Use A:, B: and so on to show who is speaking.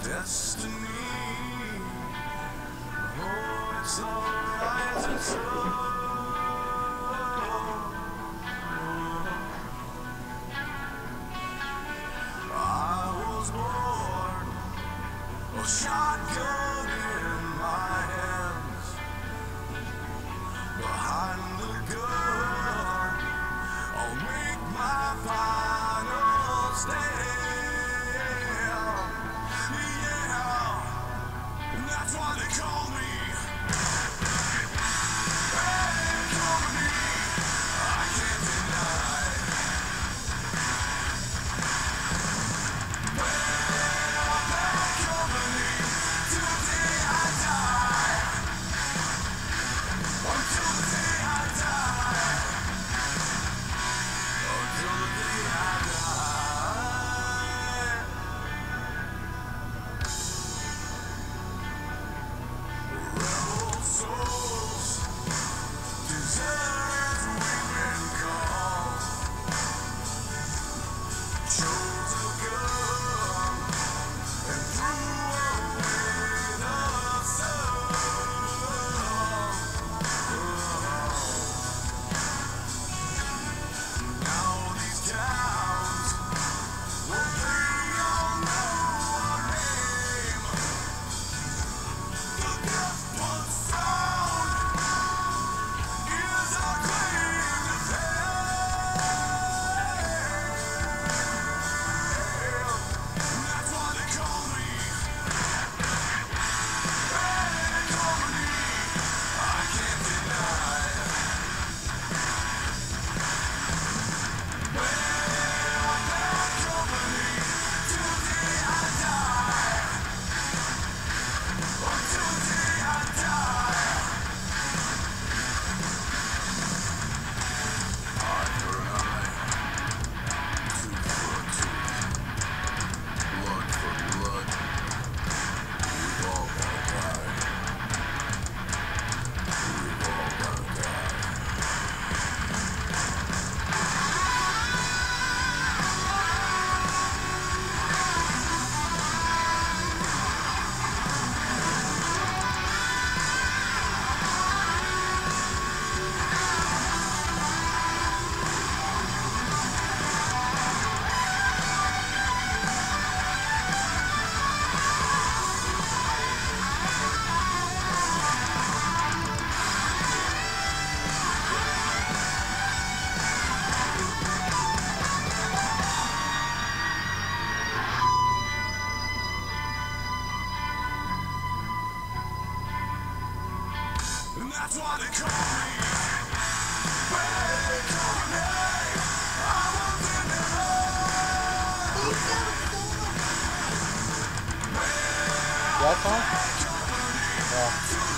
A: Destiny. Oh, it's alright, it's I was born, a shotgun in my hands, behind the gun, I'll make my final stand. Yeah, and that's why they call me bad company. I can't deny. Bad company till the day I die. Until the day I die. Until the day I die. Rebel souls deserve women calls. Chose a gun and threw away the sun. Now these towns, well, they all know our name. The death was found is our claim to fame. That's why they call me bad company. I can't deny. Bad company till the day I die. Until the day I die. Eye for an eye, tooth for a tooth, blood for blood. We've all gotta die. We've all gotta die. And that's why they call me bad company. I was in the
B: That song?
A: company
B: Yeah.
A: till